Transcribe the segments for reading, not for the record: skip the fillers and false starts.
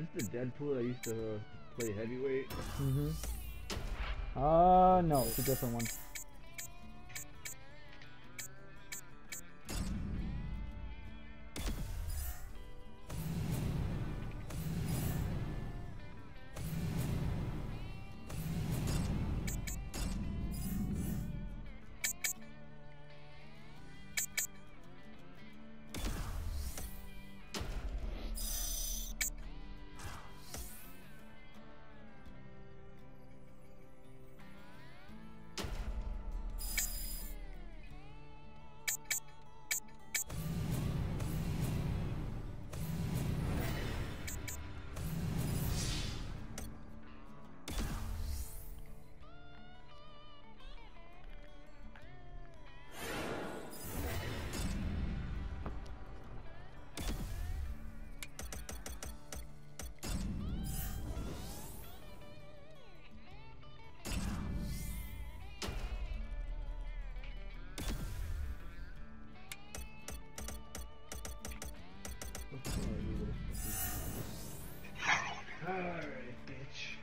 This is the Deadpool that used to play heavyweight. Mm-hmm. No, it's a different one. Alright, bitch.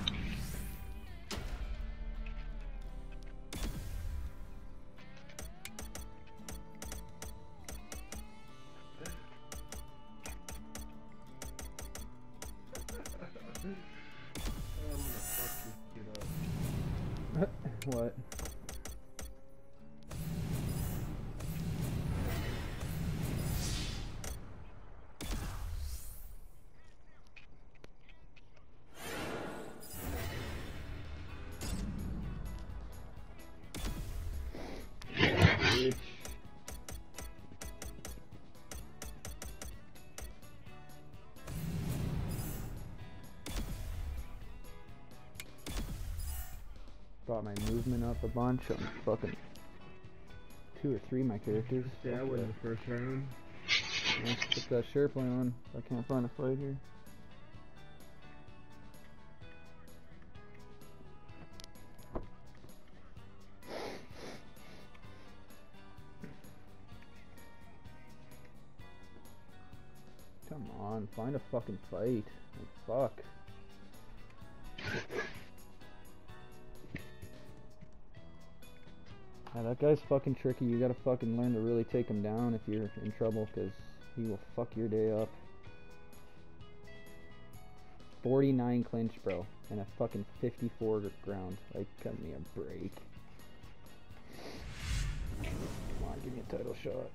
I'm gonna fuck this kid up. What? Bitch. Brought my movement up a bunch on fucking 2 or 3 of my characters. Yeah, I Fuck won yeah. the first round. Let's put that Sherpa on. I can't find a fight here. Come on, find a fucking fight. Like, fuck. Yeah, that guy's fucking tricky. You gotta fucking learn to really take him down if you're in trouble, because he will fuck your day up. 49 clinch, bro, and a fucking 54 ground. Like, cut me a break. Come on, give me a title shot.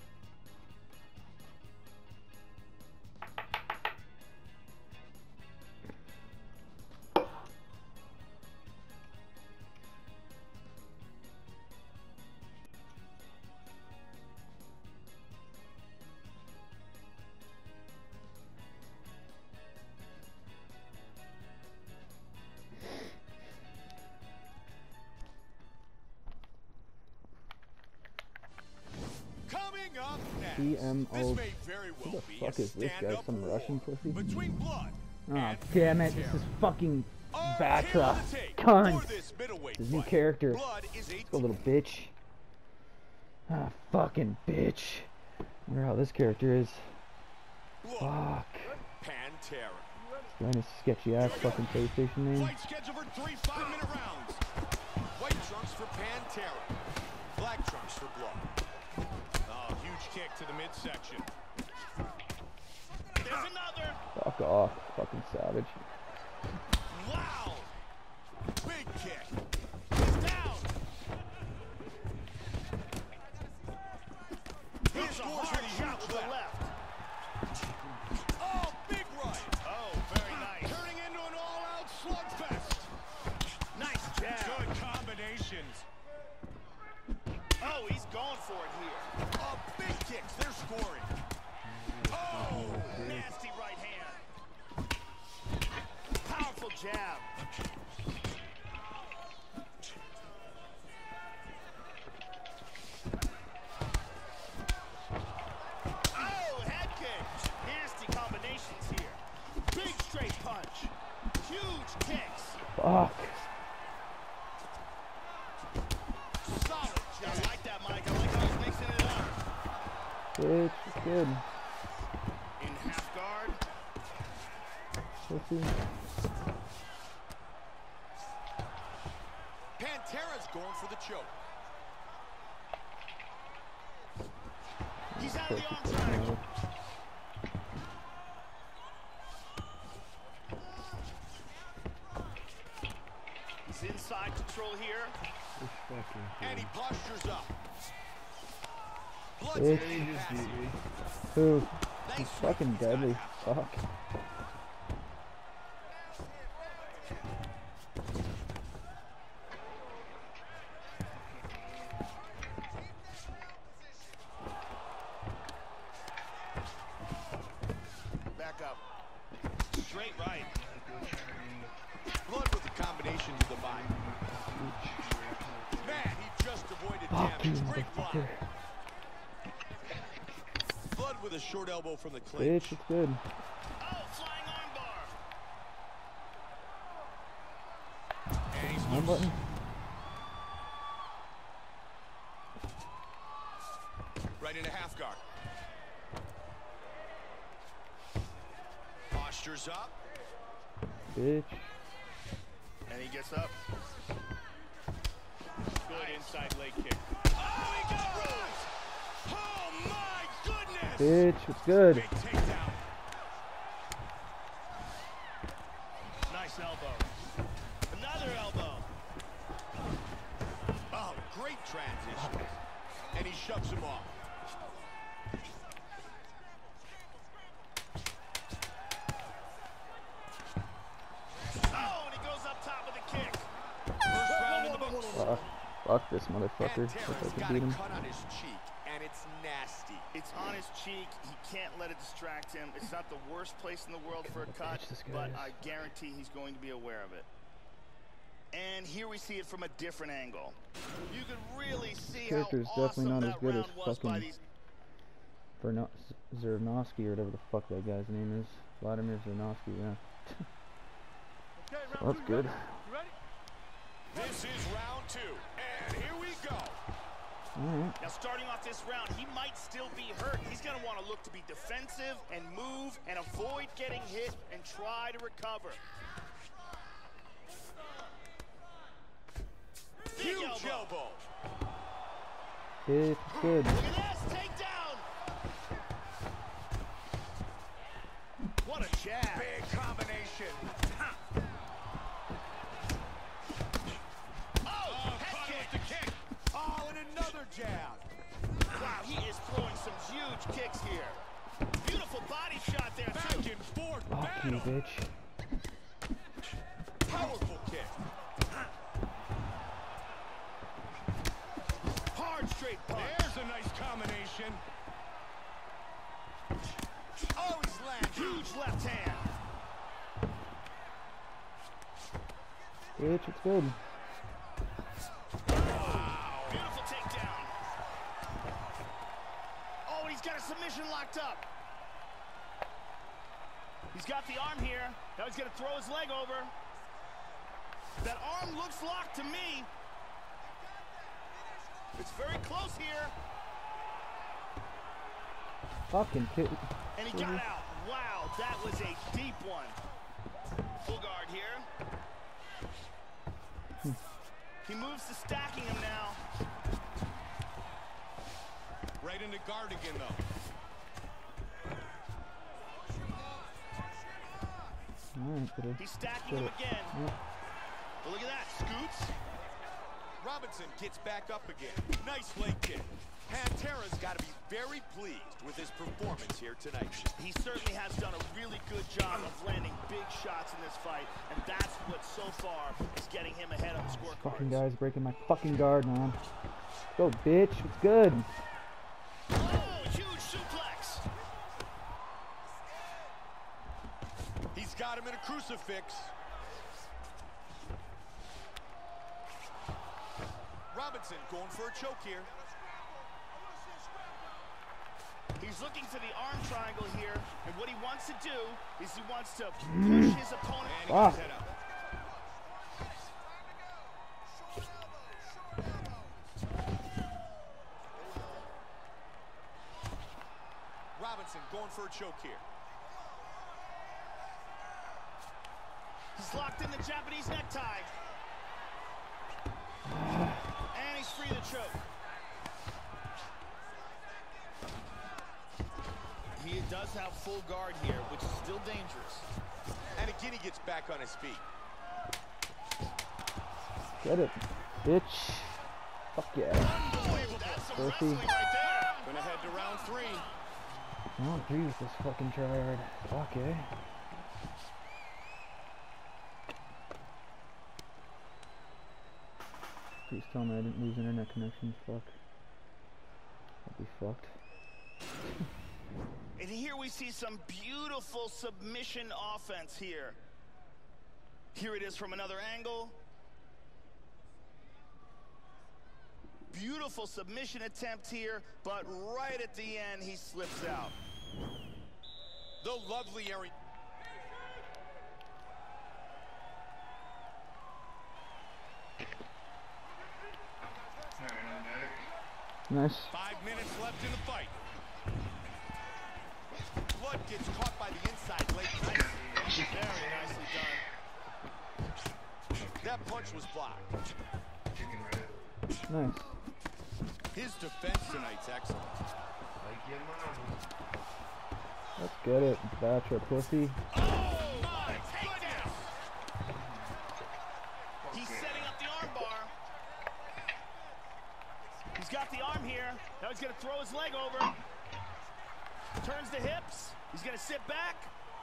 CMO. Who the fuck is this guy? Some Russian pussy? Oh, damn it. This is fucking Vatra. Cunt. His new character. Let's go, little bitch. Ah, fucking bitch. I wonder how this character is. Fuck. That's a sketchy ass fucking PlayStation name. Fight scheduled for 3 5-minute rounds. White trunks for Pantera. Black trunks for Blood. Oh, huge kick to the midsection. There's another. Fuck off, fucking savage. Wow. Big kick. He's down. Here's a hard shot with the left. Oh, big right. Oh, very nice. Turning into an all-out slugfest. Nice jab. Good combinations. Oh, he's going for it here. Oh, big kicks. They're scoring. Oh, nasty right hand. Powerful jab. Oh, head kick. Nasty combinations here. Big straight punch. Huge kicks. Fuck. Solid jab. I like that, Mike. I like how he's mixing it up. Bitch, good. In half guard. Pussy. Pantera's going for the choke. He's out of the arm triangle. He's inside control here. And he postures up. Blood's Bitch. He just beat me. Who? He's fucking deadly. Fuck. Back up. Straight right. Blood with the combination to the body. Man, he just avoided Fuck you, damage. Great block. motherfucker. Blood with a short elbow from the clinch. Bitch, it's good. Oh, flying armbar. And he's One loose. button. Right into half guard. Postures up. Bitch. And he gets up. Good inside leg kick. Oh, he got rolled! Oh my goodness! Bitch, it's good. Big takedown. Nice elbow. Another elbow. Oh, great transition. And he shoves him off. Oh, and he goes up top with a kick. First round in the books. Fuck this motherfucker. If I Pantera's can got beat a him. cut on his cheek, and it's nasty. It's on his cheek. He can't let it distract him. It's not the worst place in the world for a cut, bitch this guy but is. I guarantee he's going to be aware of it. And here we see it from a different angle. You can really see how Character is awesome definitely not as that good as round was by fucking these. Zernovsky or whatever the fuck that guy's name is. Vladimir Zernovsky, yeah. So that's good. This is round two, and here we go. Alright. Now, starting off this round, he might still be hurt. He's going to want to look to be defensive and move and avoid getting hit and try to recover. Huge elbow. Bitch, it's good. Look at this takedown. What a jab. Big combination. Oh, head kick. Oh, and another jab. Wow, he is throwing some huge kicks here. Beautiful body shot there, too. Back and forth Fuck you, battle. bitch. Powerful kick. Hard straight punch. There's a nice combination. Oh, he's landed. Huge left hand. Bitch, it's good. Wow. Beautiful takedown. Oh, and he's got a submission locked up. He's got the arm here. Now he's going to throw his leg over. That arm looks locked to me. It's very close here. Fucking kid. And he got out. Wow, that was a deep one. Full guard here. He moves to stacking him now. Right into guard again, though. Alright, could've He's stacking did him it. again. Yep. But look at that, scoots. Robinson gets back up again. Nice leg kick. Pantera's got to be very pleased with his performance here tonight. He certainly has done a really good job of landing big shots in this fight, and that's what so far is getting him ahead on the Fucking scorecard. guy's breaking my fucking guard, man. Go, bitch. It's good. Oh, huge suplex. He's got him in a crucifix. Robinson going for a choke here. He's looking for the arm triangle here, and what he wants to do is he wants to push his opponent. And he Ah. gets head up. Robinson going for a choke here. locked in the Japanese necktie. And he's free to choke. He does have full guard here, which is still dangerous. And again, he gets back on his feet. Get it, bitch. Fuck yeah. That's some wrestling right there. Gonna head to round 3. I don't agree with this fucking tryhard. Fuck eh. Please tell me I didn't lose internet connection. Fuck. I'll be fucked. And here we see some beautiful submission offense here. Here it is from another angle. Beautiful submission attempt here, but right at the end, he slips out. The lovely area. Nice. 5 minutes left in the fight. Blood gets caught by the inside leg. Very nicely done. That punch was blocked. Nice. His defense tonight's excellent. Let's get it, Batra pussy. Oh, my goodness! He's setting up the arm bar. He's got the arm here. Now he's going to throw his leg over. Turns the hips. He's going to sit back.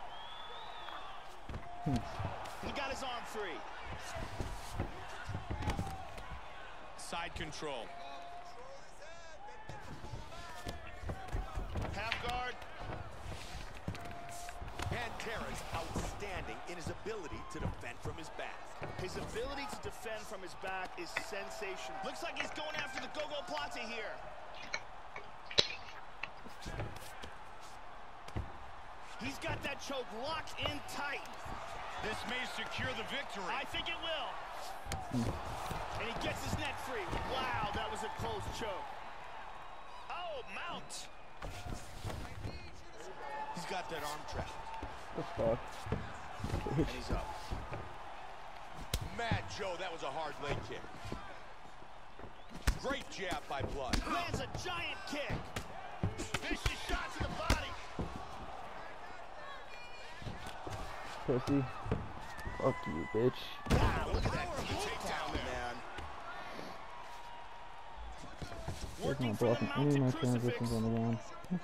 He got his arm free. Side control. Half guard. Pantera's outstanding in his ability to defend from his back. His ability to defend from his back is sensational. Looks like he's going after the Gogoplata here. He's got that choke locked in tight. This may secure the victory. I think it will. And he gets his neck free. Wow, that was a close choke. Oh, mount. He's got that arm trapped. What the fuck? And he's up. Mad Joe, that was a hard leg kick. Great jab by Blood. Lands a giant kick. Vicious shot to the body. Pussy. Fuck you, bitch. Wow, look at that takedown there. Man. There's no blocking any of my transitions on the ground.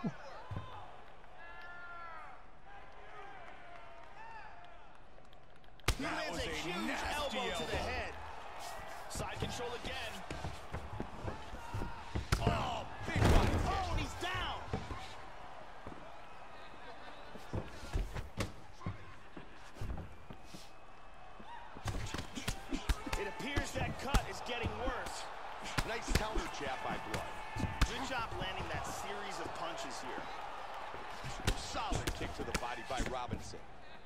He lands a huge elbow to the head. Side control again. Oh, big body kick. Oh, and he's down. It appears that cut is getting worse. Nice counter jab by Blood. Good job landing that series of punches here. Solid kick to the body by Robinson.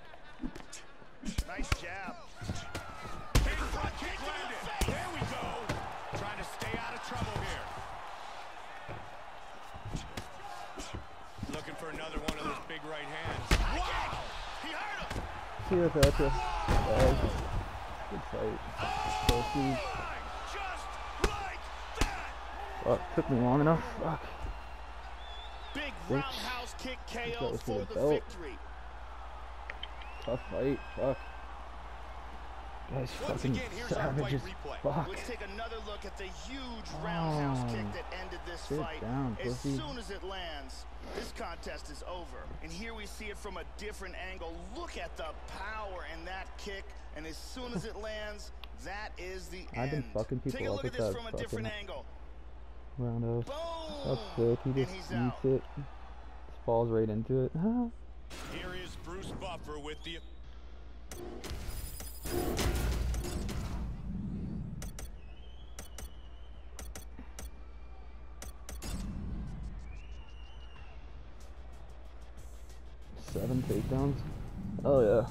Nice jab. Big front kick landed. There we go. Trying to stay out of trouble here. Looking for another one of those big right hands. Wow! He hurt him. See you, Batra. Good fight. Pussy. Just like that. Fuck, took me long enough. Fuck. Big Bitch. roundhouse kick KO That was for the the belt. victory. Tough fight. Fuck. Guys, Once fucking again, here's our fight savages. replay. Fuck. Let's take another look at the huge roundhouse kick that ended this Sit fight. down, As pussy. soon as it lands, this contest is over. And here we see it from a different angle. Look at the power in that kick. And as soon as it lands, that is the end. I've been fucking people Take a up look with at this that from a different fucking angle. roundhouse. Boom! That's sick. He And just he's eats out. it. Just falls right into it. Here is Bruce Buffer with the... Seven takedowns. Oh yeah.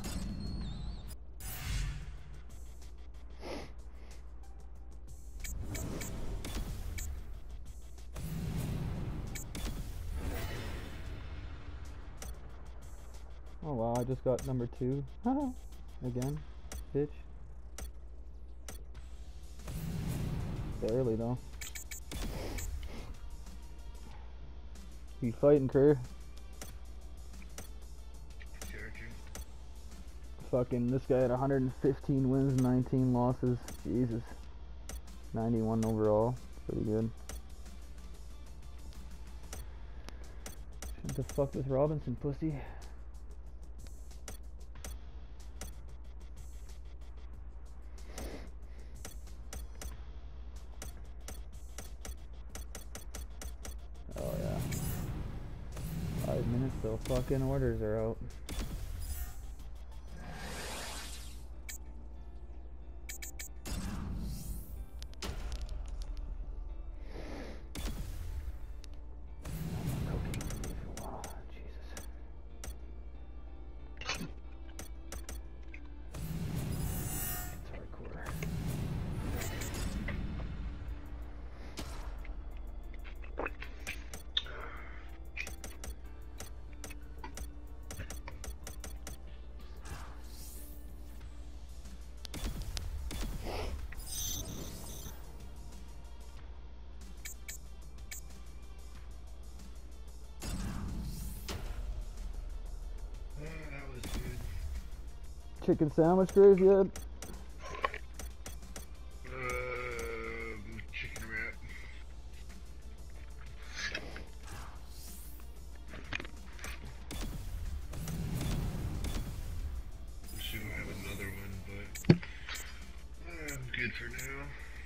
Oh wow, I just got number 2. Again. bitch. Barely though. You fighting, career? Fucking this guy had 115 wins, 19 losses. Jesus. 91 overall. Pretty good. Shouldn't have fucked with Robinson, pussy. Oh yeah. 5 minutes till fucking orders are out. Chicken sandwich, Graves, yet? Chicken wrap. I'm sure I have another one, but I'm good for now.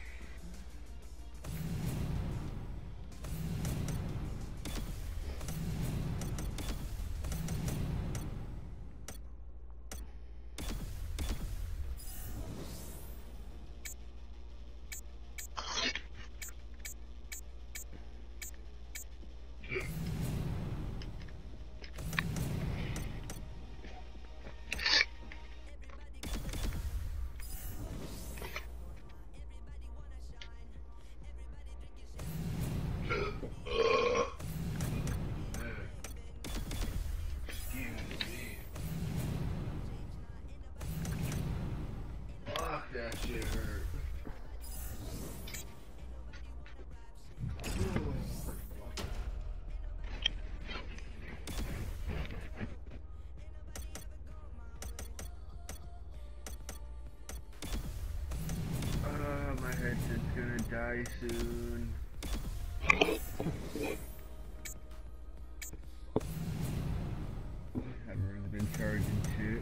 That shit hurt. My headset's gonna die soon. Haven't really been charging shit.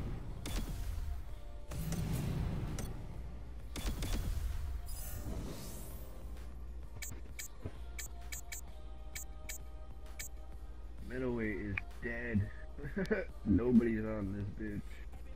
Middleweight is dead. Nobody's on this bitch.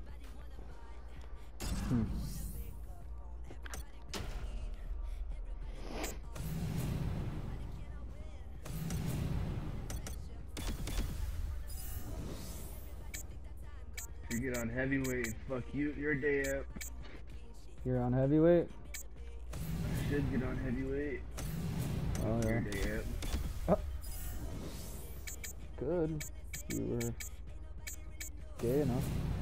You get on heavyweight, fuck you, your day up. You're on heavyweight? I should get on heavyweight. Oh yeah. Your day up. Good, if you were gay enough.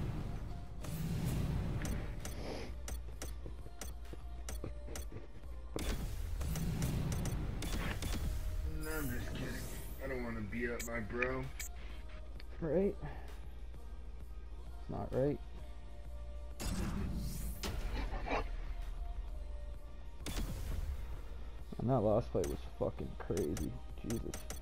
No, I'm just kidding. I don't want to beat up my bro. Right? Not right. And that last fight was fucking crazy. Jesus.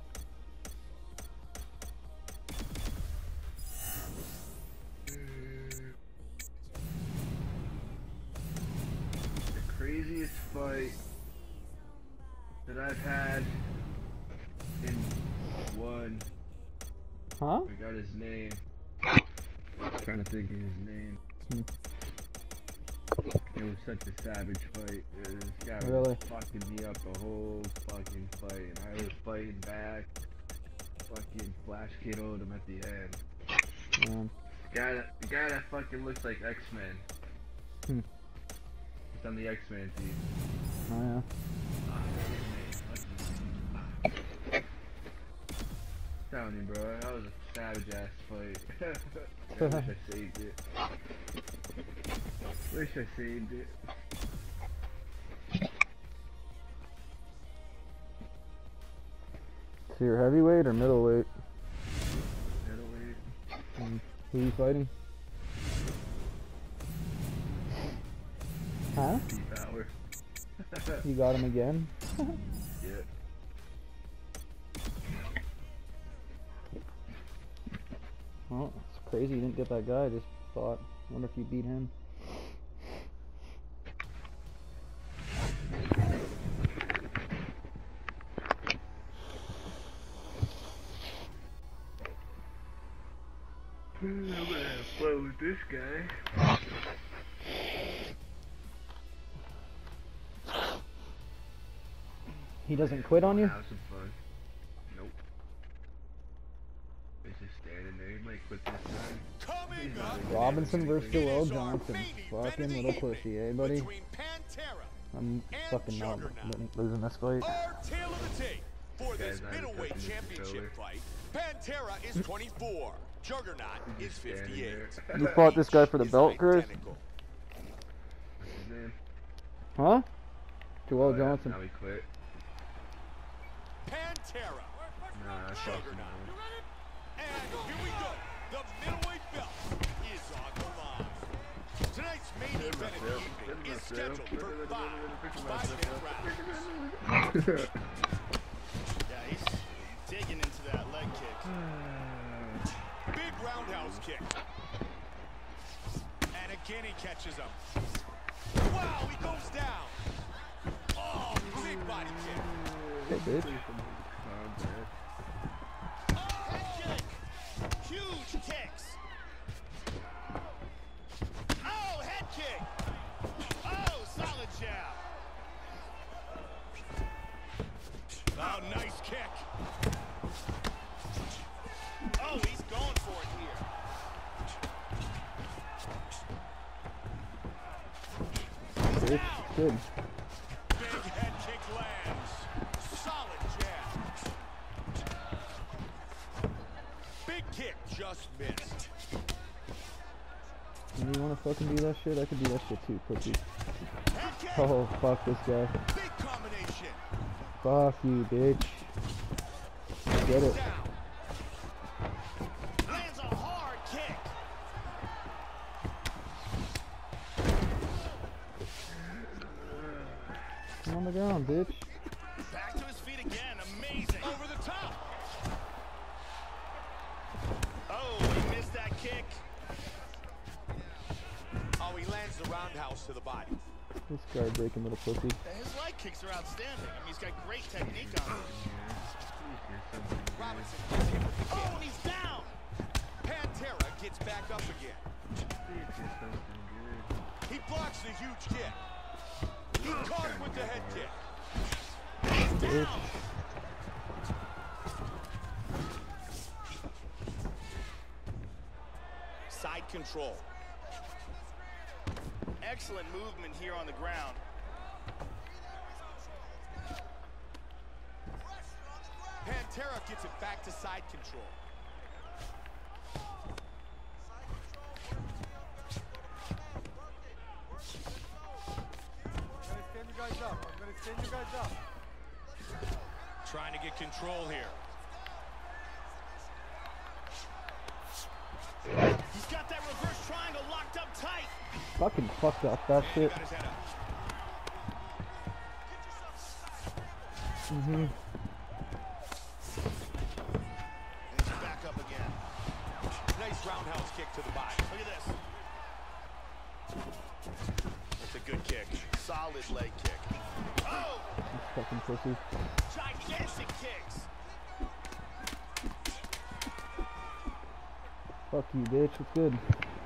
Craziest fight that I've had in one. Huh? I got his name. I'm trying to think of his name. It was such a savage fight. This guy was fucking me up the whole fucking fight, and I was fighting back. Fucking flash KO'd him at the end. The guy that fucking looks like X-Men. It's on the X-Men team. Oh yeah. Telling you, bro, that was a savage ass fight. I wish I saved it. Wish I saved it. So you're heavyweight or middleweight? Middleweight. And who are you fighting? Huh? P-Power. You got him again? Yeah. Well, it's crazy you didn't get that guy. I just thought. Wonder if you beat him. I'm gonna have fun with this guy. He doesn't quit on you? Have some fun. Nope. He's just standing there. He might quit this time. Coming up, Robinson versus Joel it is our Johnson. main Fucking event of little the pussy, eh, buddy? between Pantera I'm and fucking not Juggernaut. losing this fight. Our tale of the tape for this Guy's not middleweight touching the championship controller. fight. Pantera is 24. Juggernaut is Just standing 58. there. You fought this guy for the Is belt, Chris? identical. What's his name? Huh? Joel Oh, yeah, Johnson. Now he quit. Pantera. Nah, I saw some Juggernaut. of him. And here we go. The middleweight belt is on the line. Tonight's main event of the evening is scheduled for 5 rounds. Yeah, he's digging into that leg kick. Big roundhouse kick. And again he catches him. Wow, he goes down. Oh, big body kick. Hey, bitch. Head kick. Huge kicks. Oh, head kick. Oh, solid jab. Oh, nice kick. Oh, he's going for it here. Bitch. Good. Big head kick lands. Solid jab. Big kick just missed. You wanna fucking do that shit? I could do that shit too, pussy. Head kick. Oh, fuck this guy. Big combination. Fuck you, bitch. Get it. Down. Lands a hard kick. I'm on the ground, bitch. Back to his feet again. Amazing. Over the top. Oh, he missed that kick. Oh, he lands the roundhouse to the body. This guy breaking little pussy. His leg kicks are outstanding. I mean, he's got great technique on him. Robinson gets hit with the kick. Oh, and he's down. Pantera gets back up again. He blocks the huge kick. He caught him with the head kick. Bitch. Side control. Excellent movement here on the ground. Pantera gets it back to side control. Trying to get control here. He's got that reverse triangle locked up tight. Fucking fucked up that shit. Got his head up. Mm-hmm. And he's back up again. Nice roundhouse kick to the body. Look at this. That's a good kick. Solid leg kick. Oh! This fucking pussy. Gigantic kicks. Fuck you, bitch. It's good.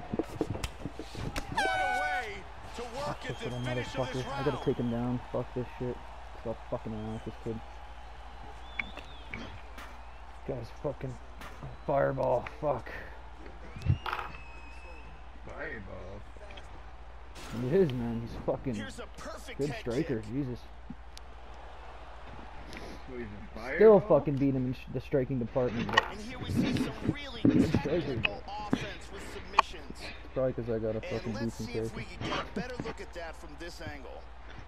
What a way to work at This the little finish of motherfucker. this I round. gotta take him down. Fuck this shit. Stop fucking around with this kid. Guy's fucking fireball. Fuck. Fireball. He is, man. He's fucking Here's a perfect good head striker. kick. Jesus. So he's a fireball? Still fucking beat him in the striking department. But And here we see some really Good striker. technical offense with submissions. probably because I got a fucking And let's decent see if character. we can get a better look at that from this angle.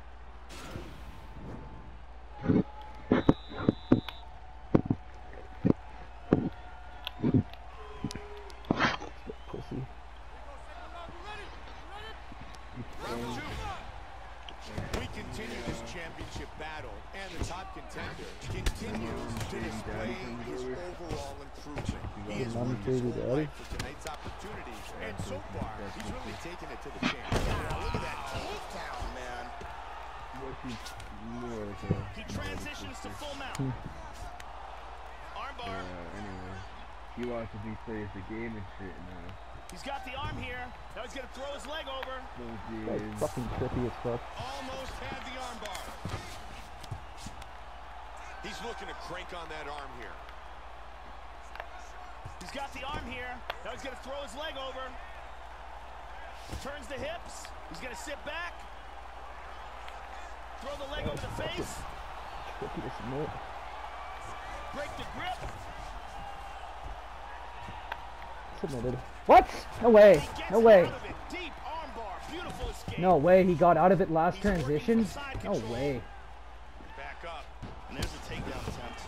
Pussy. Round 2. We continue this championship battle, and the top contender continues to display his overall improvement. He has worked his whole life for tonight's opportunity, and so far, he's really taken it to the champ. Look at that takedown, man. He transitions to full mount. Armbar. Anyway, he watches these plays the game and shit now. He's got the arm here. Now he's gonna throw his leg over. That's fucking trippy as fuck. Almost had the armbar. He's looking to crank on that arm here. He's got the arm here. Now he's gonna throw his leg over. Turns the hips. He's gonna sit back. Throw the leg over the face. Trippy to submit. Break the grip. Submitted. What? No way. No way. Deep armbar. Beautiful escape. No way. He got out of it last transition. No way. Back up. And there's a takedown attempt.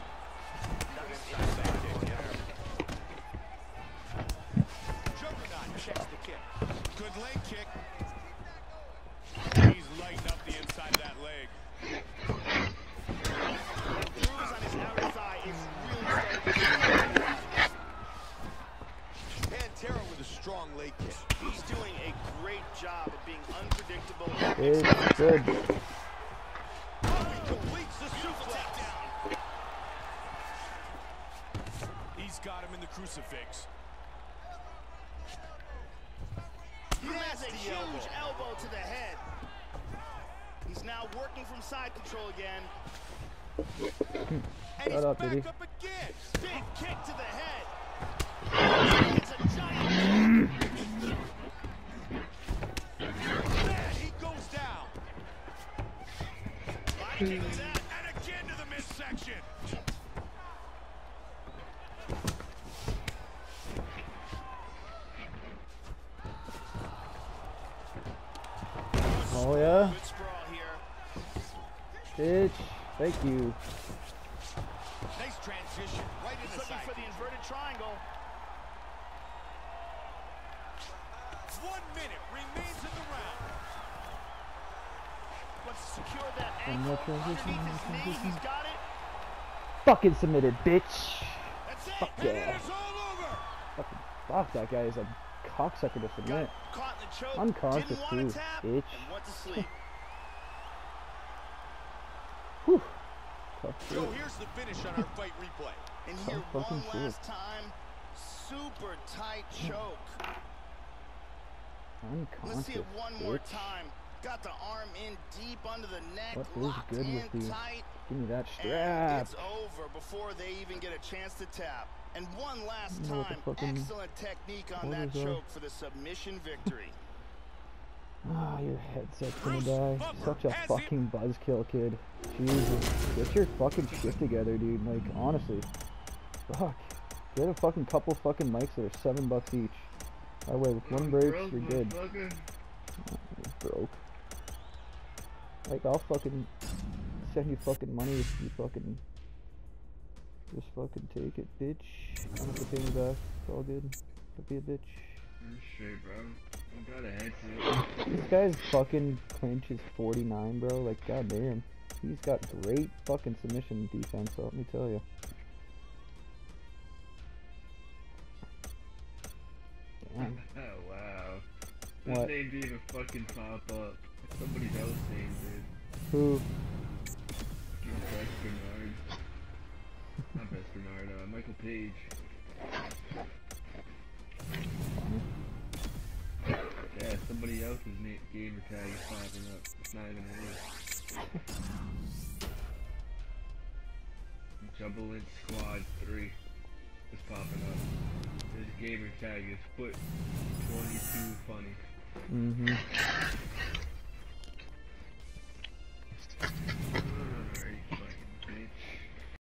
Juggernaut checks the kick. Good leg kick. He's lighting up the inside of that leg. The bruise on his outer thigh is really starting to Pantera with a strong leg kick. He's doing a great job of being unpredictable. It's good. He completes the suplex. He's got him in the crucifix. He has a huge elbow to the head. He's now working from side control again. And he's Shut up, back Diddy. up again. Big kick to the head. It's a giant. Man, he goes down. Body kick to that. And again to the midsection. Oh yeah. Good sprawl here. Bitch. Thank you. Nice transition. Right in He's the looking side. for the inverted triangle. 1 minute remains in the round. Wants to secure that One more ankle transition, underneath one more his knee. He's got it. Fucking submitted, bitch. That's it. Fuck And it yeah. is all over. Fucking fuck, that guy is a cocksucker to submit. Got caught in the choke. Unconscious Didn't want too, to tap. bitch. And went to sleep. Whew. Tough shit. So here's the finish on our fight replay. And here Oh, fucking one last time. Super tight choke. Let's see Unconscious, it one more bitch. time. Got the arm in deep under the neck, What is locked good in with you? tight, Give me that and strap. it's over before they even get a chance to tap. And one last You know what the time, fucking excellent technique on that orders are? choke for the submission victory. Ah, your headset's gonna Bruce die. Buffer Such a has fucking buzzkill, kid. Jesus. Get your fucking shit together, dude. Like, honestly. Fuck. Get a fucking couple fucking mics that are $7 each. That way, if one breaks, you're good. You're broke. Like, I'll fucking send you fucking money if you fucking just fucking take it, bitch. I don't have to pay me back. It's all good. Don't be a bitch. Straight, bro. I got a headset. This guy's fucking clinch is 49, bro. Like, goddamn. He's got great fucking submission defense, so let me tell you. Damn. Oh, wow. What? This name didn't even fucking pop up. Somebody else named it. Who? Best Bernard. Not Best Bernard, Michael Page. Yeah, somebody else's gamer tag is popping up. It's not even his. Jubilant Squad 3 is popping up. His gamer tag is Foot 22 Funny. Mm-hmm.